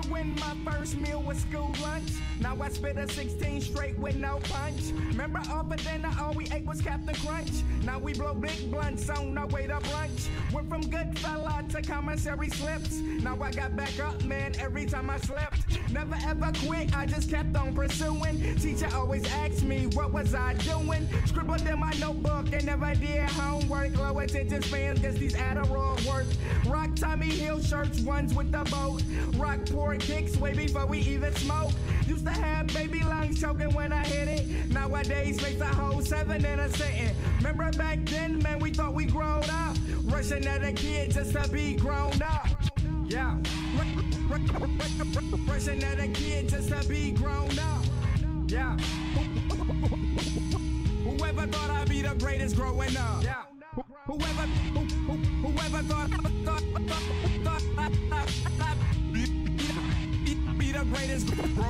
when my first meal was school lunch. Now I spit a 16 straight with no punch. Remember off of dinner, all we ate was Captain Crunch. Now we blow big blunts on our way to brunch. Went from good fella to commissary slips. Now I got back up, man, every time I slipped. Never ever quit, I just kept on pursuing. Teacher always asked me, what was I doing? Scribbled in my notebook and never did homework. Low attention spans, guess these Adderall work. Rock Tommy Hill shirts, ones with the boat. Rock poor kicks way before we even smoke. Used to have baby lungs choking when I hit it. Nowadays face a whole 7 in a sitting. Remember back then, man, we thought we grown up. Rushing at a kid just to be grown up. Yeah. Rushing at a kid just to be grown up. Yeah. Whoever thought I'd be the greatest growing up. Yeah. Whoever thought be the greatest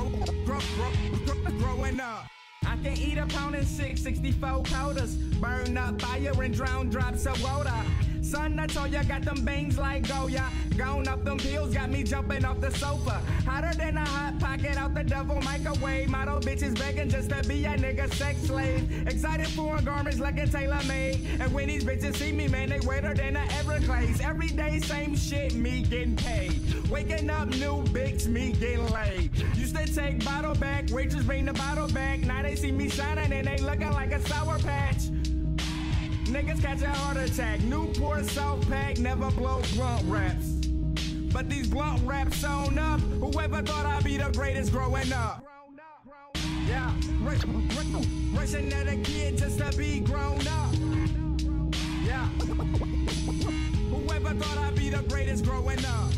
growing up. I can eat a pound and 664 quarters. Burn up fire and drown drops of water. Son, I told ya, got them bangs like Goya. Gone up them pills, got me jumping off the sofa. Hotter than a hot pocket out the devil microwave. Model bitches begging just to be a nigga sex slave. Excited for garments like a tailor-made. And when these bitches see me, man, they wetter than a Everglades. Every day, same shit, me getting paid. Waking up, new bigs, me getting laid. Used to take bottle back, waitress bring the bottle back. Now they see me shining and they looking like a Sour Patch. Niggas catch a heart attack. Newport South Pack never blow blunt raps. But these blunt raps sewn up. Whoever thought I'd be the greatest growing up. Yeah, rushing at a kid just to be grown up. Yeah, whoever thought I'd be the greatest growing up.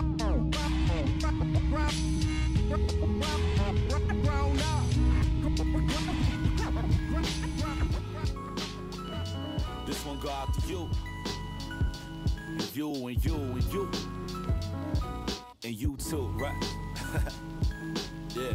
Grown up. This one go out to you. And you, and you, and you. And you too, right? Yeah.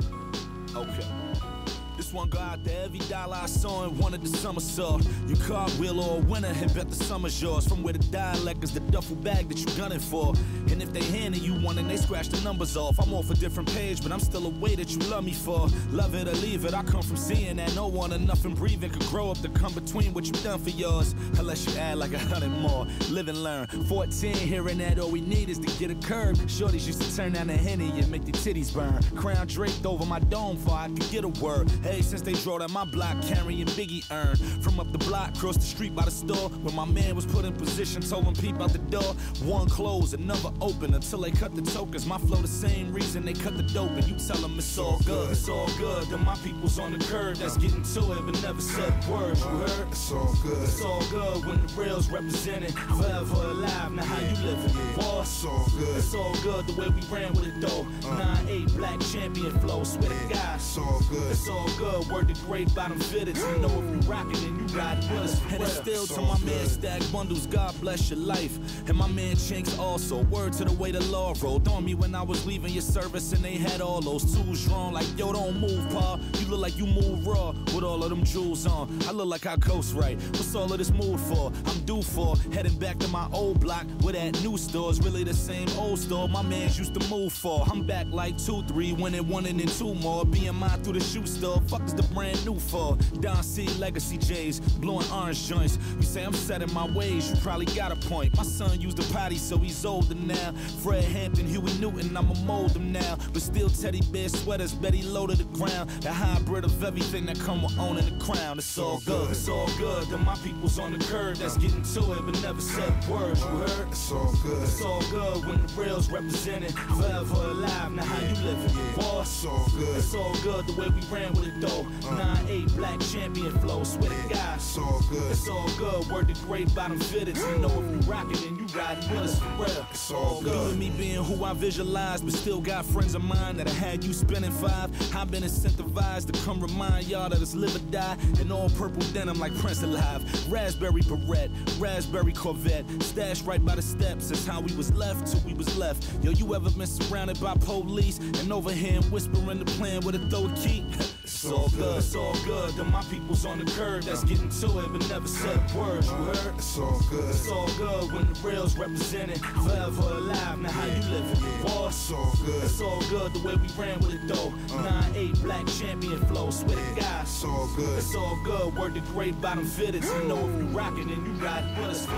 Okay. This one go out to every dollar I saw and wanted the summer saw. You cartwheel or a winner and bet the summer's yours. From where the dialect is the duffel bag that you gunning for. And if they handing you one and they scratch the numbers off, I'm off a different page, but I'm still a way that you love me for. Love it or leave it, I come from seeing that no one or nothing breathing could grow up to come between what you done for yours. Unless you add like 100 more, live and learn. 14, hearing that all we need is to get a curb. Shorties used to turn down the Henny and make their titties burn. Crown draped over my dome before I could get a word. Hey, since they drove down my block carrying Biggie urn. From up the block, across the street by the store, when my man was put in position, told him peep out the door. One closed, another open, until they cut the tokens. My flow the same reason they cut the dope, and you tell them it's all good, it's all good. Then my people's on the curb that's getting to it, but never said words, you heard? It's all good. It's all good when the real's represented. Forever alive, now how you living? Boy, It's all good. It's all good the way we ran with it though. 9-8 black champion flow, swear to God. It's all good. It's all good, word to great bottom fitted. You know if you rockin' and you riding with us. And it's still to my man Stack Bundles, God bless your life. And my man Chinks also, word to the way the law rolled on me when I was leaving your service and they had all those tools drawn. Like, yo, don't move, pa. You look like you move raw with all of them jewels on. I look like I coast right. What's all of this mood for? I'm due for heading back to my old block where that new store's really the same old store my mans used to move for. I'm back like 2-3, winning 1 and then 2 more. Being mine through the shoe store. Fuck is the brand new for? Don C, Legacy J's, blowing orange joints. You say I'm set in my ways, you probably got a point. My son used a potty, so he's older now. Fred Hampton, Huey Newton, I'ma mold him now. But still teddy bear sweaters, Betty low to the ground. The hybrid of everything that come with owning the crown. It's all good, it's all good. Then my people's on the curb that's getting to it, but never said words, you heard? It's all good. It's all good when the real's represented. Forever alive, now how you living? Boy, It's all good. It's all good the way we ran with it though. 9-8 black champion flow, swear to God. It's all good. It's all good, word to great bottom fitted. You know if you rockin' and you riding with us for real. It's all good. Due to me being who I visualized, but still got friends of mine that I had you spinning 5. I've been incentivized to come remind y'all that it's live or die. In all purple denim like Prince alive. Raspberry beret, raspberry Corvette. Stashed right by the steps, that's how we was left till we was left. Yo, you ever been surrounded by police and over here whispering the plan with a throw key? It's all good, it's all good. Then my people's on the curb that's getting to it but never said words. You heard? It's all good. It's all good when the real's represented. Forever alive, now how you living? Boy, It's all good. it's all good the way we ran with it though. 9-8 black champion flow, swear to God. It's all good. It's all good. Word to great bottom fitteds. You know if you rockin' and you ride with us.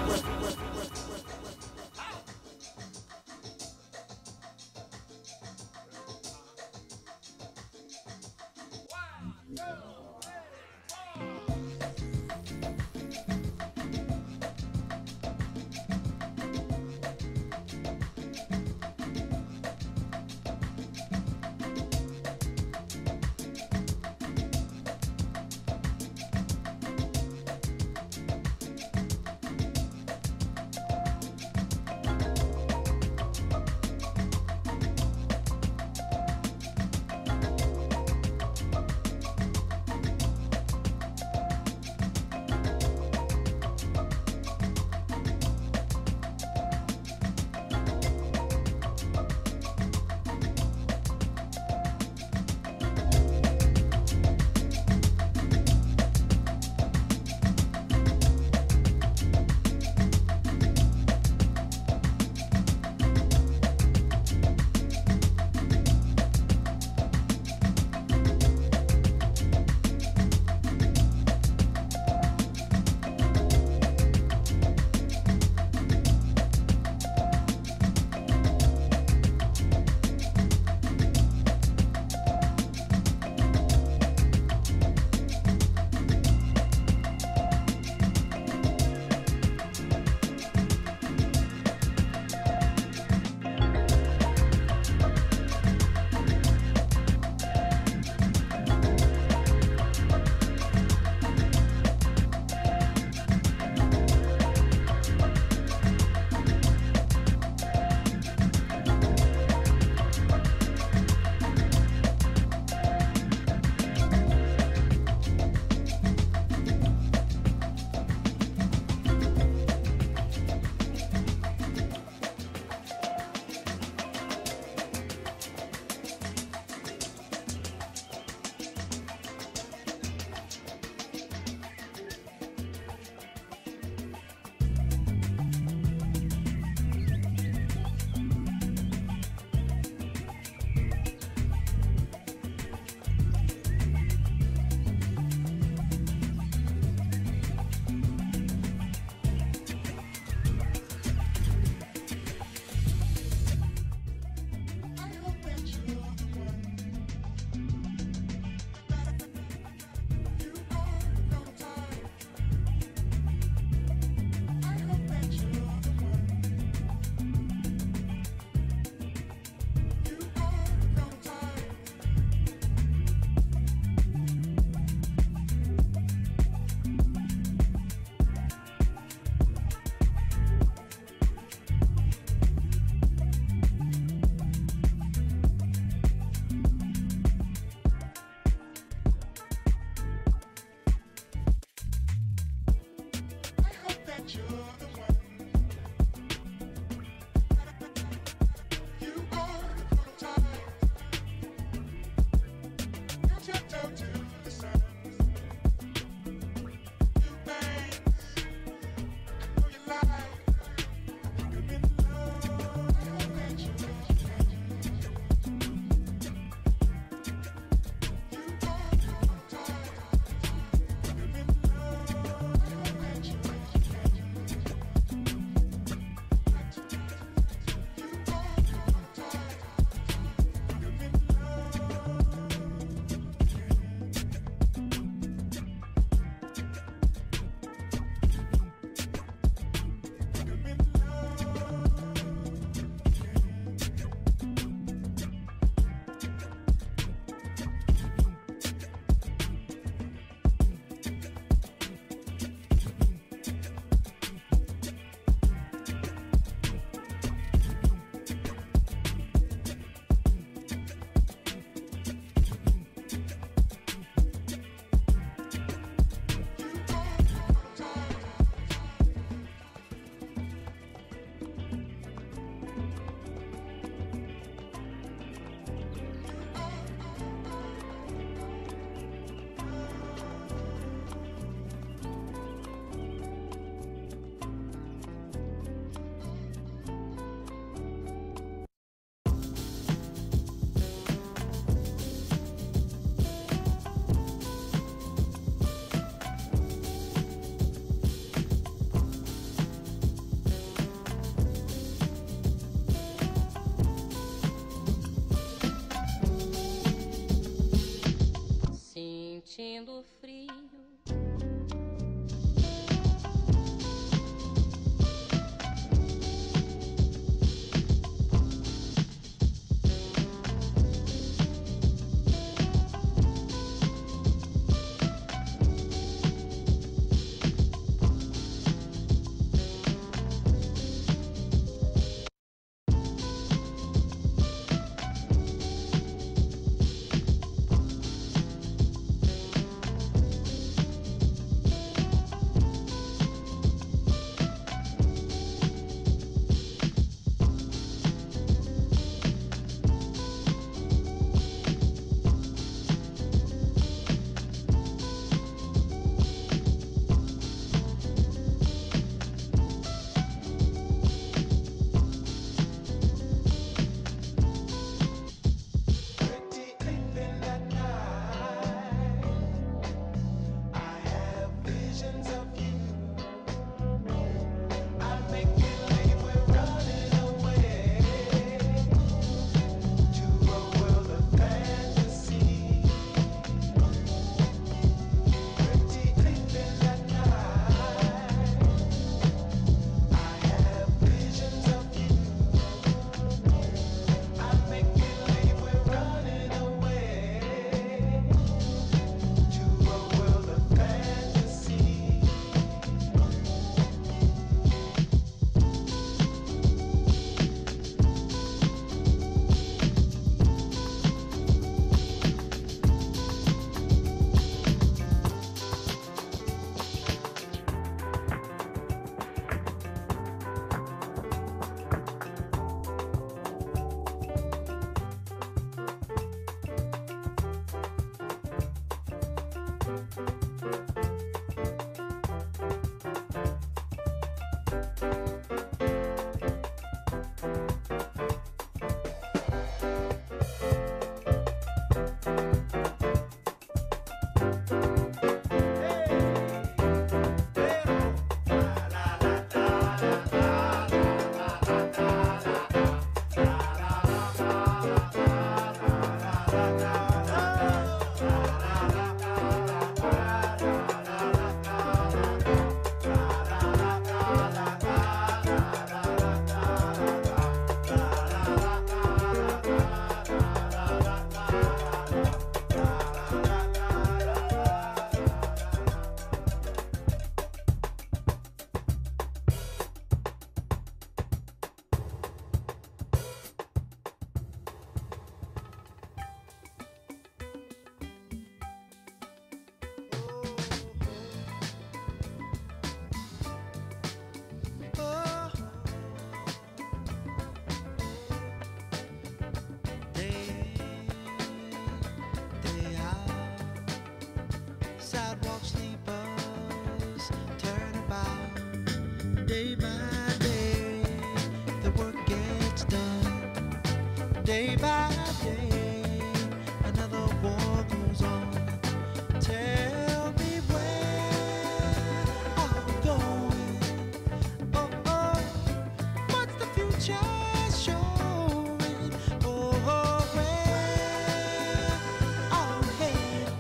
Day by day, another war goes on. Tell me where I'm going. Oh, oh, what's the future showing? Oh, where are we headed?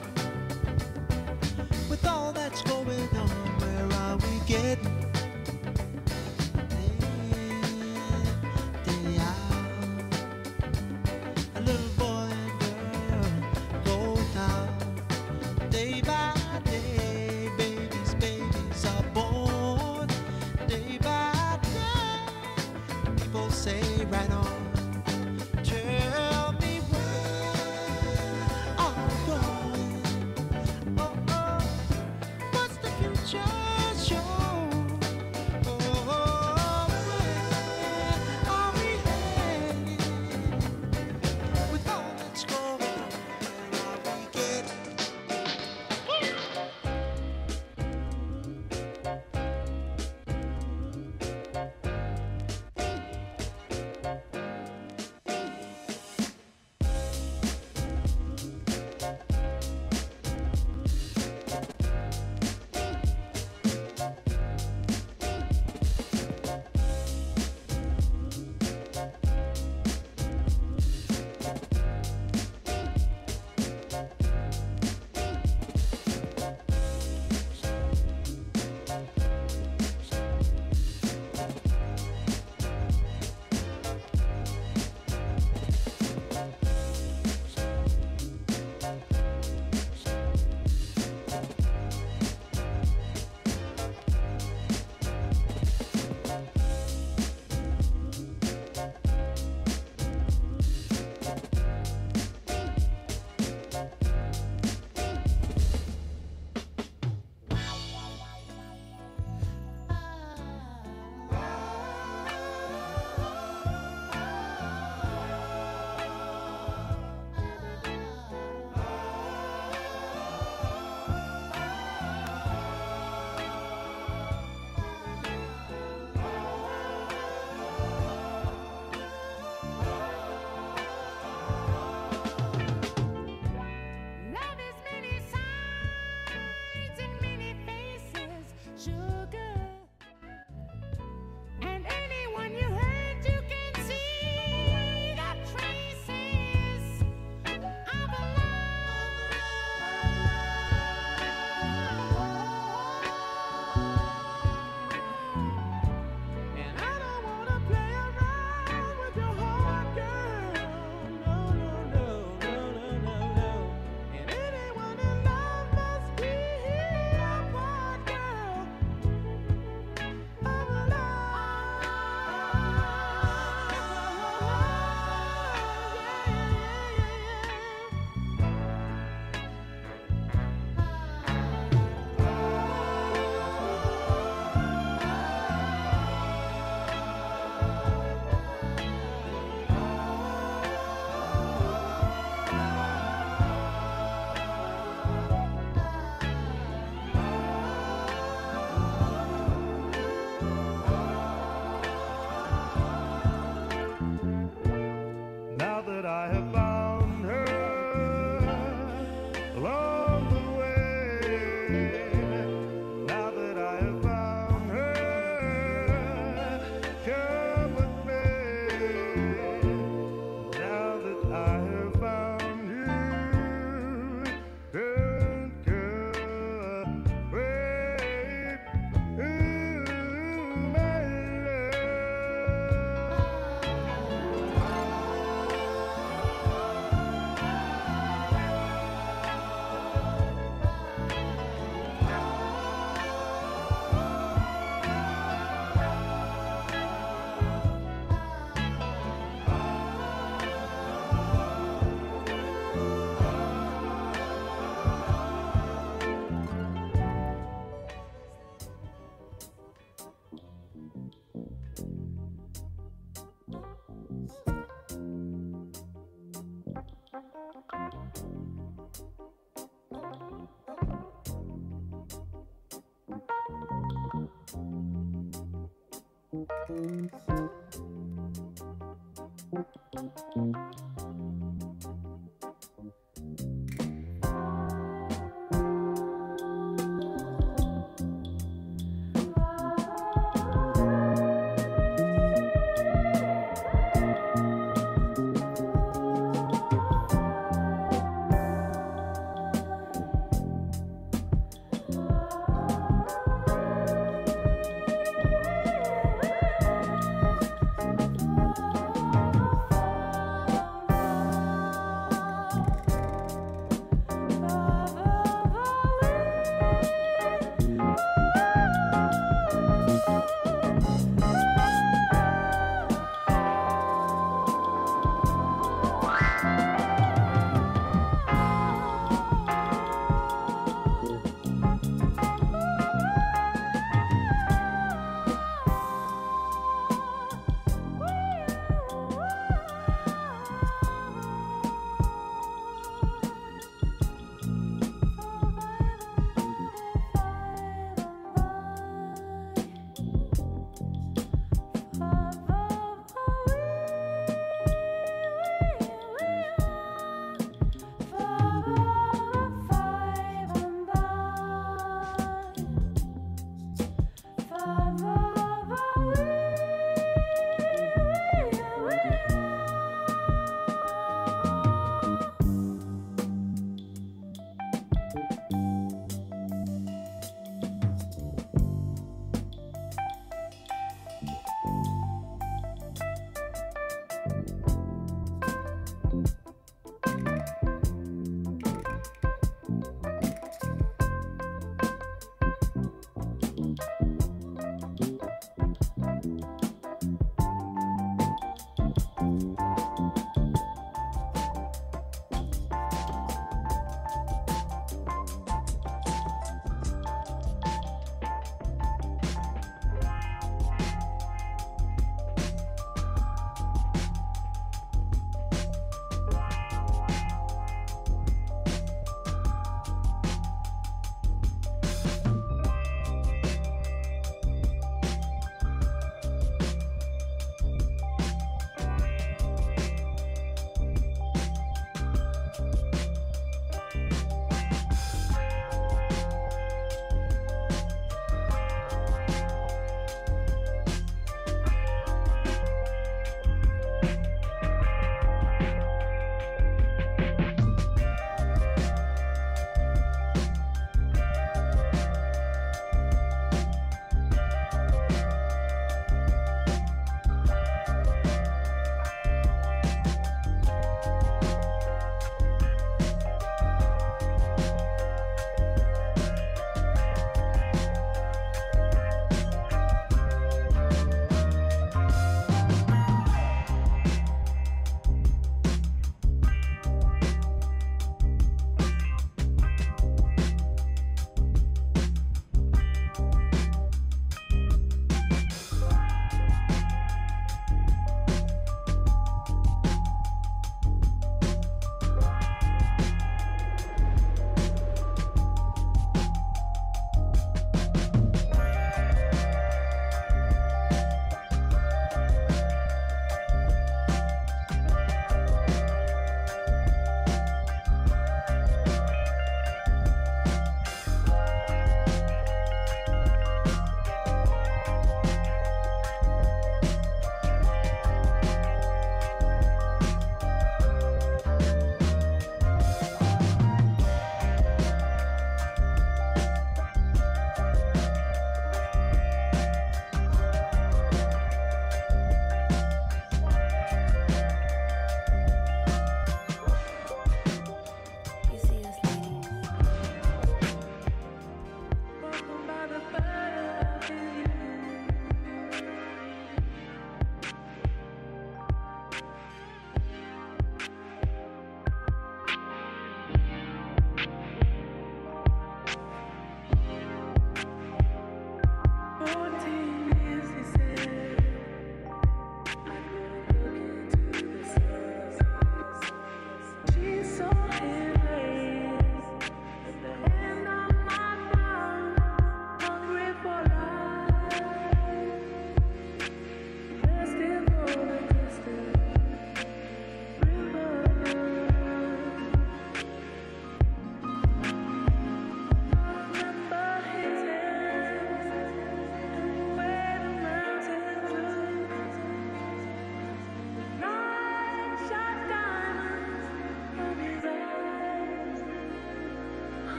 With all that's going on, where are we getting?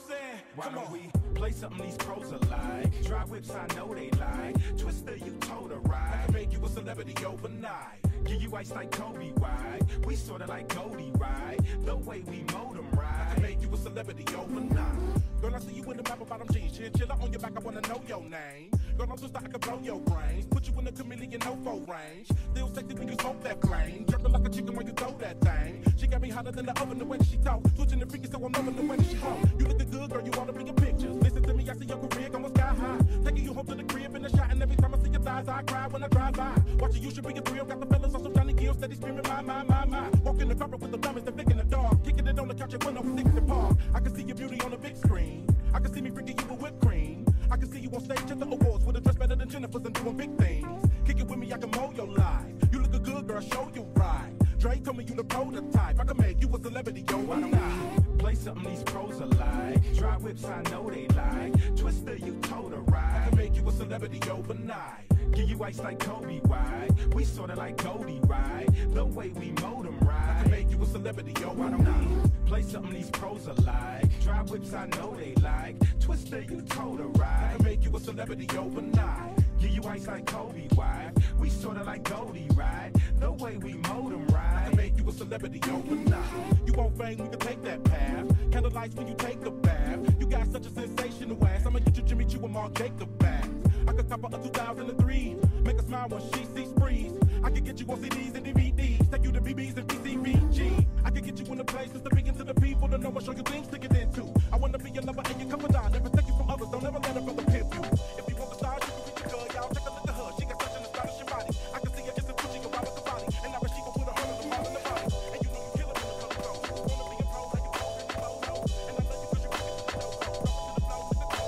I'm saying? Why Come don't on. we play something these pros are like? Drive whips, I know they like. Twister, you told a I ride. can make you a celebrity overnight. Give you ice like Kobe, right? We sorta like Goldie, right? The way we mold 'em, I right? can make you a celebrity overnight. Girl, I see you in the map about them jeans. Chinchilla on your back, I wanna know your name. Girl, I'm just I can blow your brains. Put you in the chameleon no-fo range. Still sexy when you smoke that flame. Jerking like a chicken when you throw that thing. She got me hotter than the oven the way that she talk. Switching the freaky, so I'm loving the way that she walk. You looking good, girl, you wanna be in pictures. Listen to me, I see your career going sky high. Taking you home to the crib in the shot, and every time I see your thighs, I cry when I drive by. Watching you should be a thrill. Got the fellas on some Johnny Gill, steady screaming, my. Walking the carpet with the diamonds, the flick in the dark. Kicking it on the couch at 106 in the park. I can see your beauty on the big screen. I can see me freaking you with whipped cream. I can see you on stage at the awards with a dress better than Jennifer's and doing big things. Kick it with me, I can mold your life. You look a good girl, show you right. Dre told me you the prototype. I can make you a celebrity, yo, why don't we play something these pros are like? Drive whips, I know they like. Twister, you told a I ride. can make you a celebrity overnight. Give you ice like Kobe, right? We sorta like Goldie, right? The way we mold 'em, I right? can make you a celebrity Why don't overnight. we play something these pros are like? Drive whips, I know they like. Twister, you told a I ride. can make you a celebrity overnight. Give you ice like Kobe, wife. We sorta like Goldie, right? The way we mold 'em, I right? can make you a celebrity overnight. You want fame, we can take that path. Candlelights when you take a bath. You got such a sensational ass. I'ma get you Jimmy Choo and Mark Jacob back. I could cop her a 2003. Make her smile when she sees breeze. I could get you on CDs and DVDs. Take you to BBs and PCBG. I could get you in the places to begin to the people to know and show you things to get into. I wanna be your lover and your confidant. Never take you from others. Don't ever let a brother pimp you. If you want the stars, you can reach the girl. Y'all take a look at her. She got such an astonishing body. I can see her just as she can ride with the body. And now she gon' put a hundred of them in the body. And you know you kill her in the club. Wanna be a pro, how you go and you low, low. And I love you 'cause you bring it to the dough. Drop it to the flow with the dough.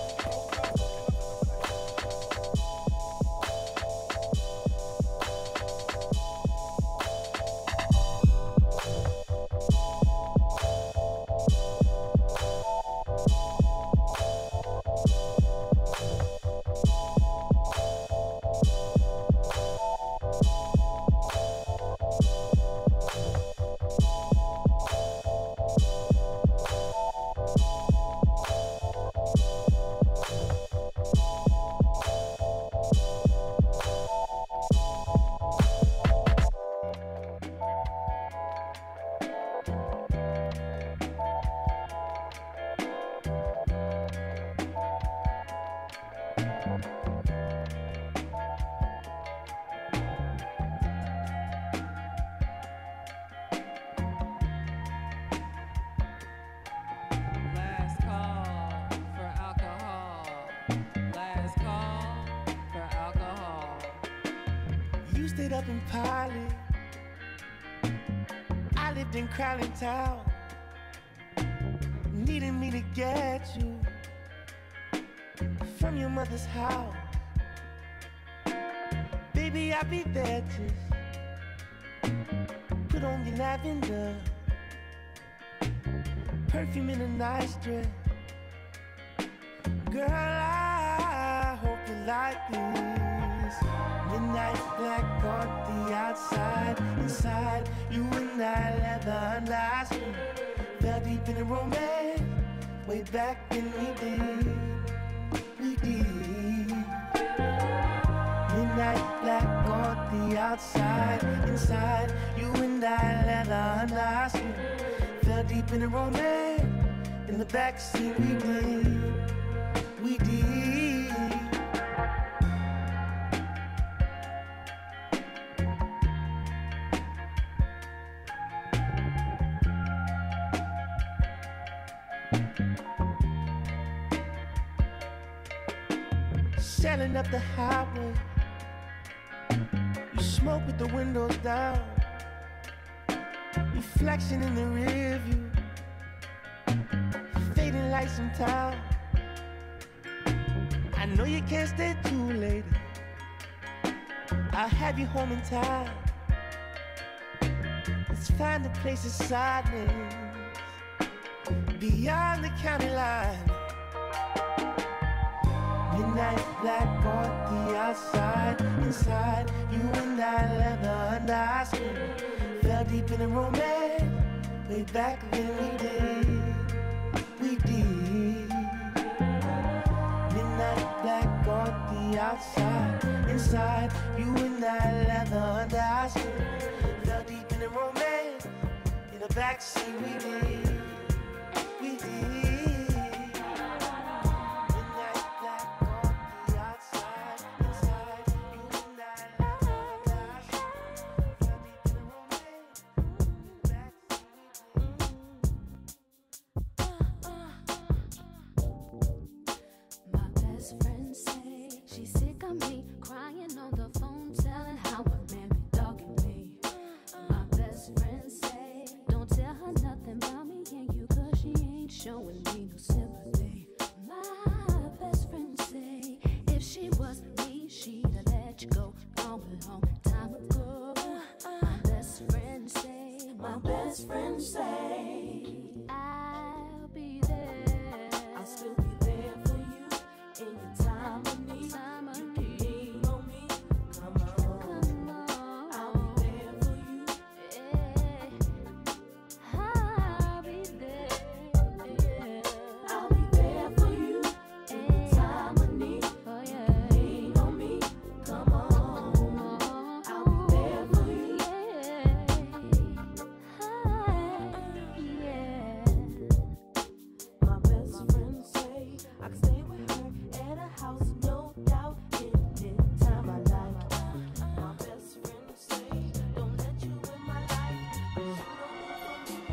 Last call for alcohol. Last call for alcohol. You stayed up in Polly. I lived in Crowley Town. Needing me to get you from your mother's house. Baby, I'll be there to put on your lavender, perfume in a nice dress. Girl, I hope you like this. Midnight black on the outside, inside you and I leather and ice cream. Fell deep in the romance, way back when we did. Midnight black on the outside, inside you and I leather and ice cream. Fell deep in the romance, in the backseat we did. Sailing up the highway, you smoke with the windows down, reflection in the rear view, fading lights in town. I know you can't stay too late, I'll have you home in time. Let's find a place of silence beyond the county line. Midnight black on the outside, inside you and I leather and ice cream. Fell deep in the romance, way back when we did. outside. Inside, you and I leather under our skin. Fell deep in the romance. In the backseat we did. We did. Midnight black on the outside. Inside, you and I leather under our skin. Fell deep in the romance. My best friend say she's sick of me, crying on the phone, telling how a man be dogging me. My best friend say don't tell her nothing about me and you, 'cause she ain't showing me no sympathy. My best friend say if she was me, she'd have let you go long time ago. My best friend say, my best friend say, I'll be there. I'll still be there for you in your time of need. You can lean on me. Come on. I'll be there for you. Yeah. I'll be there. Yeah. I'll be there for you in your time of need. Oh, yeah. You can lean on me. Come on. I'll be there for you. Yeah. My best friend say I can stay with her at a house, no doubt, anytime I like. My best friend say don't let you in my life, 'cause you don't know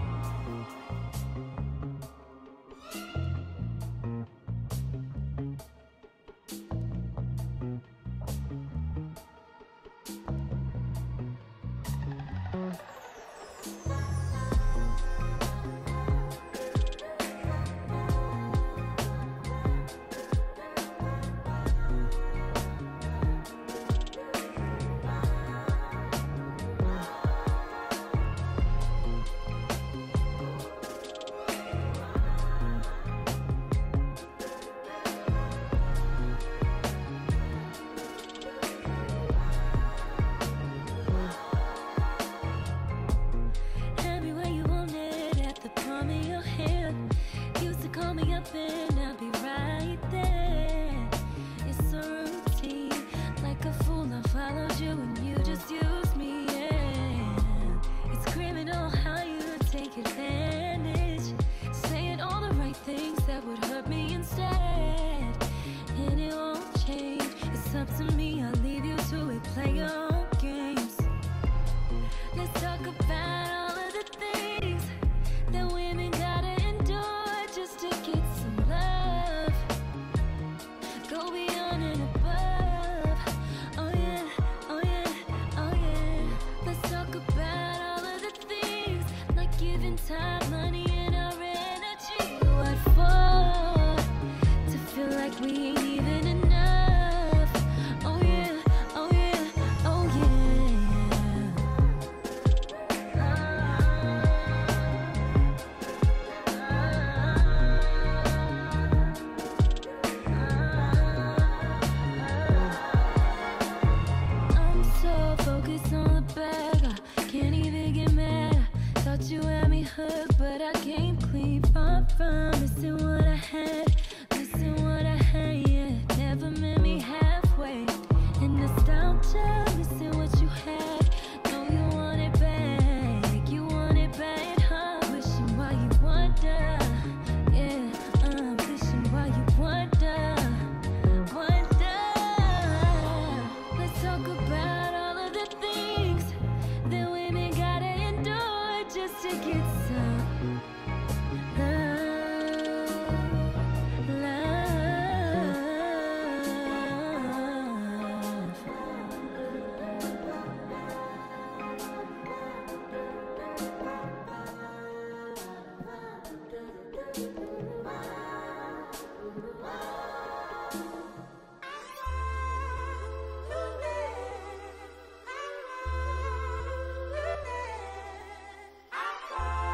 Have me where you want it, at the palm of your hand. Used to call me up and I'll be right there. It's a routine, like a fool I followed you and you just used me, yeah. It's criminal how you take advantage, saying all the right things that would hurt me instead. And it won't change, it's up to me, I'll leave you to it, play your own games. Let's talk about all of the things that women gotta endure just to get some love. Go beyond and above. Oh yeah, oh yeah, oh yeah. Let's talk about all of the things like giving time, money, and our energy. What for? To feel like we ain't even enough. Oh yeah, oh yeah, oh yeah. I'm so focused on the bag, I can't even get mad. Thought you had me hooked, but I came clean, far from missing what I had, yeah. Never met me halfway, and nostalgia, missing what you had. Know you want it back, huh? Wishing while you wonder, yeah. Wishing while you wonder. Let's talk about all of the things that women gotta endure just to get some love.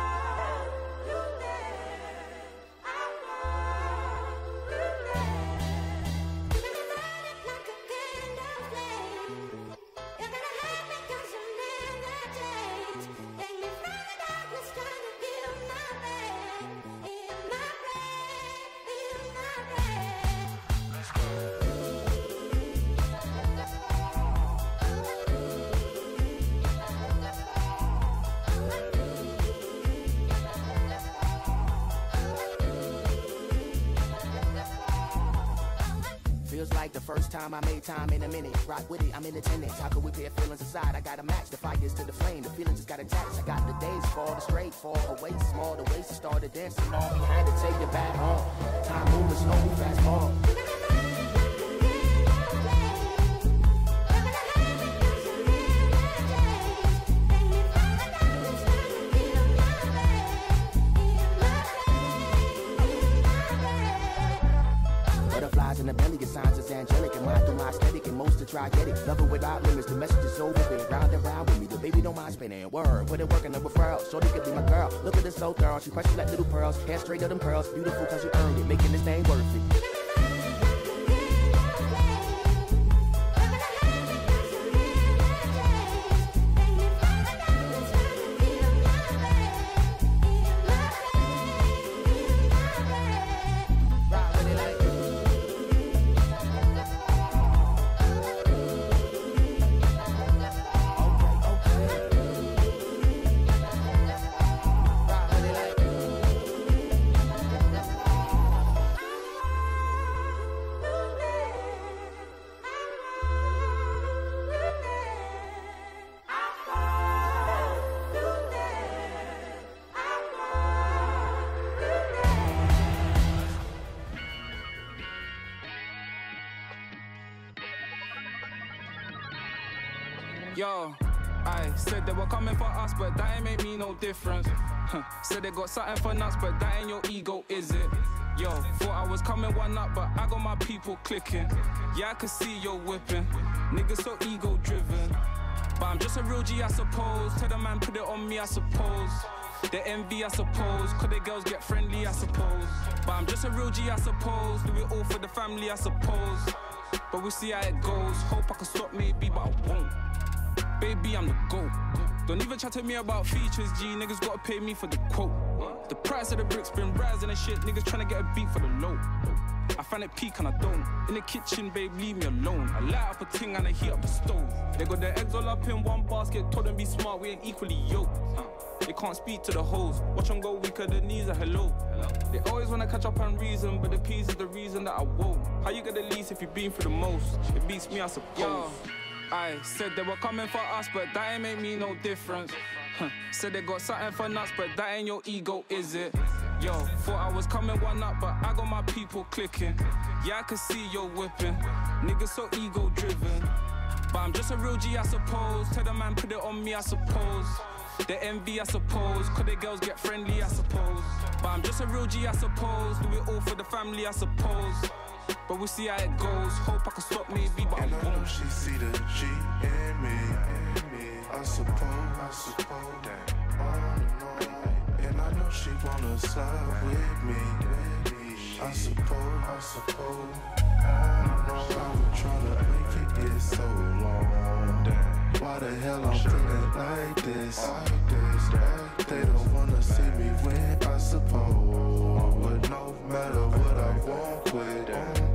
First time I made time in a minute. Rock with it, I'm in attendance. How could we pair feelings aside? I gotta match the fires to the flame. The feelings just got attached. I got the days fall, the straight fall away. Small, the waist started dancing on me. Had to take it back home. Time moving slow, we fast forward. Butterflies in the belly, your signs is angelic. And mine through my aesthetic, and most to try get it. Love it without limits, the message is over there. Round and round with me, the baby don't mind spinning. Word, put it working, a referral. Shorty could be my girl. Look at this so thorough, she precious like little pearls. Hair straight of them curls, beautiful cause you earned it. Making this thing worth it. Yo, I said they were coming for us, but that ain't make me no difference. Said they got something for nuts, but that ain't your ego, is it? Yo, thought I was coming one up, but I got my people clicking. Yeah, I can see you're whipping. Niggas so ego driven. But I'm just a real G, I suppose. Tell the man put it on me, I suppose. The envy, I suppose. Cause the girls get friendly, I suppose. But I'm just a real G, I suppose. Do it all for the family, I suppose. But we'll see how it goes. Hope I can stop maybe, but I won't. Baby, I'm the GOAT. Don't even chat to me about features, G. Niggas gotta pay me for the quote. The price of the bricks been rising and shit. Niggas tryna get a beat for the low. I find it peak and I don't. In the kitchen, babe, leave me alone. I light up a ting and I heat up the stove. They got their eggs all up in one basket. Told them be smart, we ain't equally yoked. They can't speak to the hoes. Watch them go weaker, the knees are hello. They always wanna catch up and reason, but the peace is the reason that I won't. How you get the least if you've been through the most? It beats me, I suppose. Yo. I said they were coming for us, but that ain't make me no difference. Said they got something for nuts, but that ain't your ego, is it? Yo, thought I was coming one up, but I got my people clicking. Yeah, I can see you're whipping. Niggas so ego driven. But I'm just a real G, I suppose. Tell the man put it on me, I suppose. The envy, I suppose. Cause the girls get friendly, I suppose. But I'm just a real G, I suppose. Do it all for the family, I suppose. But we'll see how it goes. Hope I can stop maybe, but and I I know won't. she see the G in me. I suppose that on and on. And I know she wanna side with me. I suppose. I know I've been trying to make it get so long. Why the hell I'm feeling like this? They don't wanna see me win, I suppose. But no matter what I won't quit.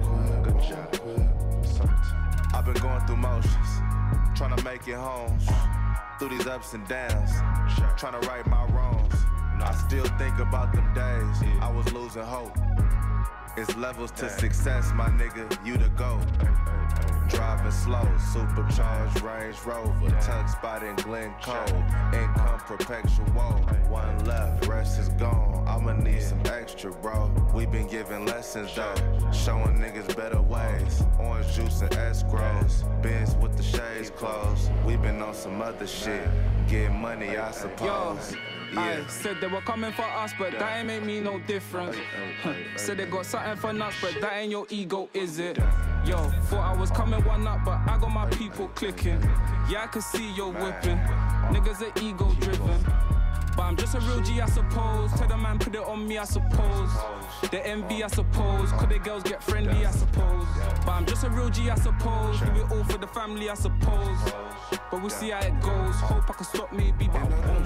I've been going through motions, trying to make it home. Through these ups and downs, trying to right my wrongs. I still think about them days, I was losing hope. It's levels to success, my nigga, you the GOAT. Driving slow, supercharged Range Rover, tug spot in Glen Cove, income perpetual, one left, rest is gone, I'ma need some extra, bro. We been giving lessons though, showing niggas better ways, orange juice and escrows, Benz with the shades closed, we been on some other shit, getting money I suppose. I said they were coming for us, but that ain't make me no difference. Said they got something for nuts, but that ain't your ego, is it? Yo, thought I was coming one up, but I got my people clicking. Yeah, I can see you're whipping. Niggas are ego driven. But I'm just a real G, I suppose. Tell the man put it on me, I suppose. The envy, I suppose. Cause the girls get friendly, I suppose. But I'm just a real G, I suppose. Do it all for the family, I suppose. But we'll see how it goes. Hope I can stop maybe, but I won't.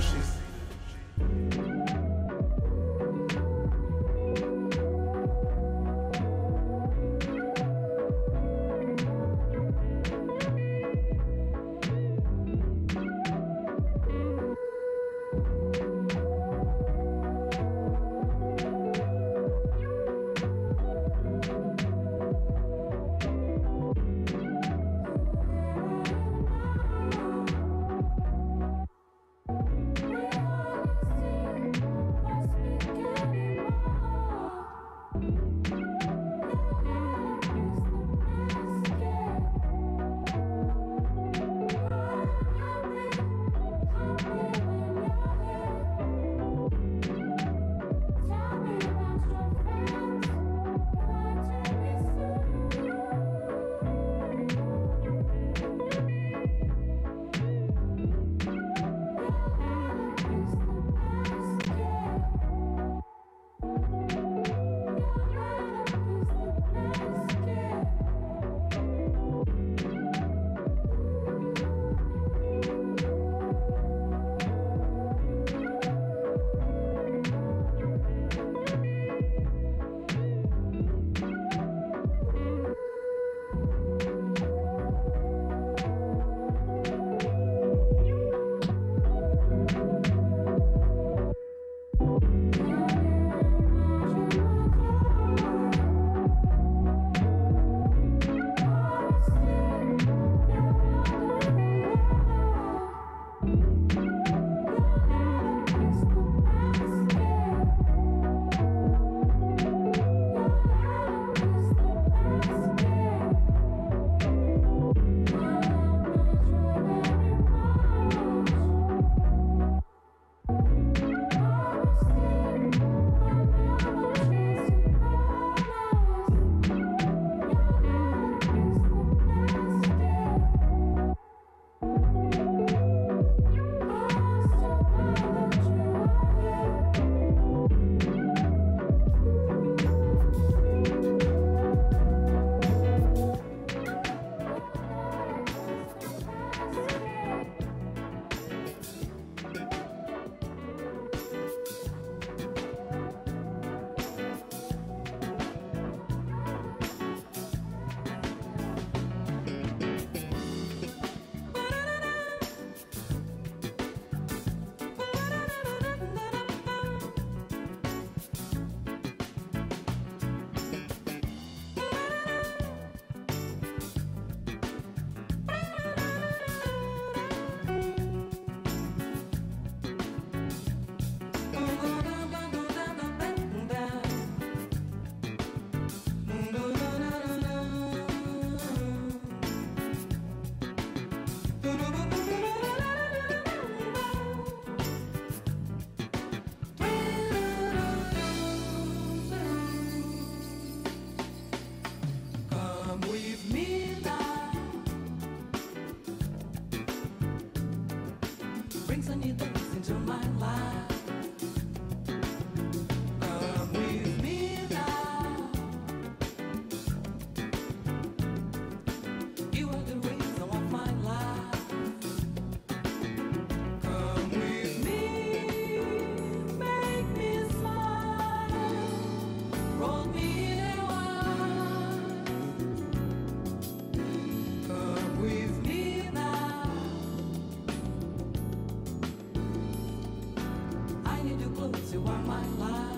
close, you are my life.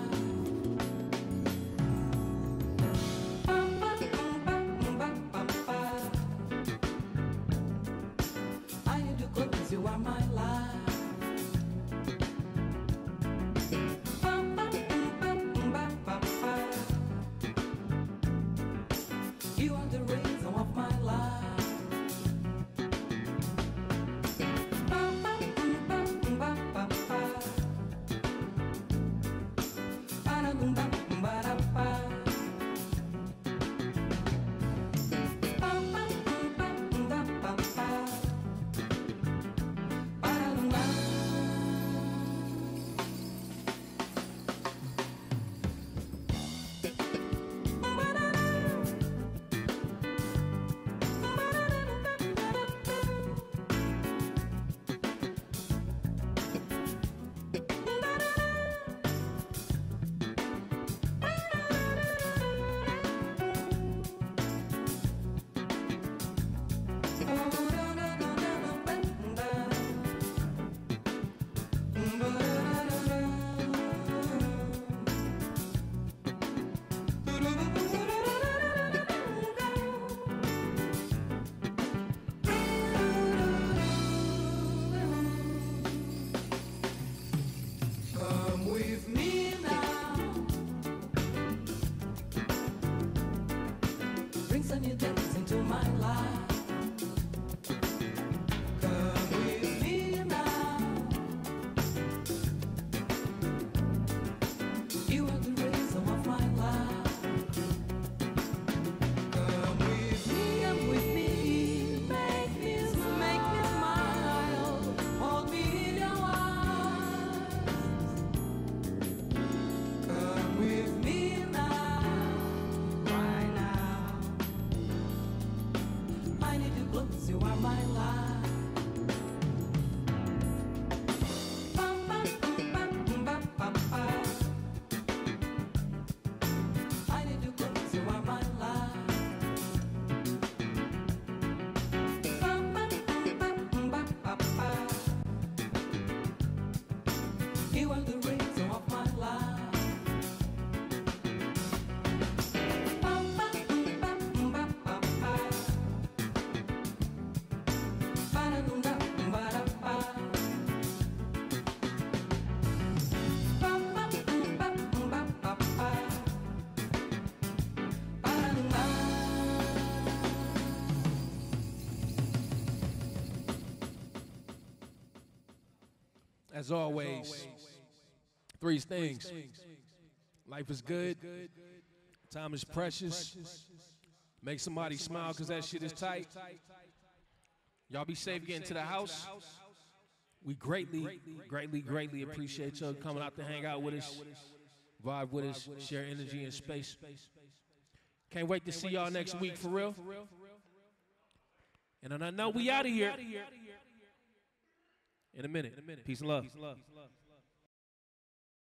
I need you close, you are my life. You are the reason of my life. As always, three things. Life is good. Time is precious. Make somebody smile because that shit is tight. Y'all be safe getting to the house. We greatly appreciate y'all coming out to hang out with us, vibe with us, share energy and space. Can't wait to see y'all next week for real. And I know we out of here. In a minute. Peace and love.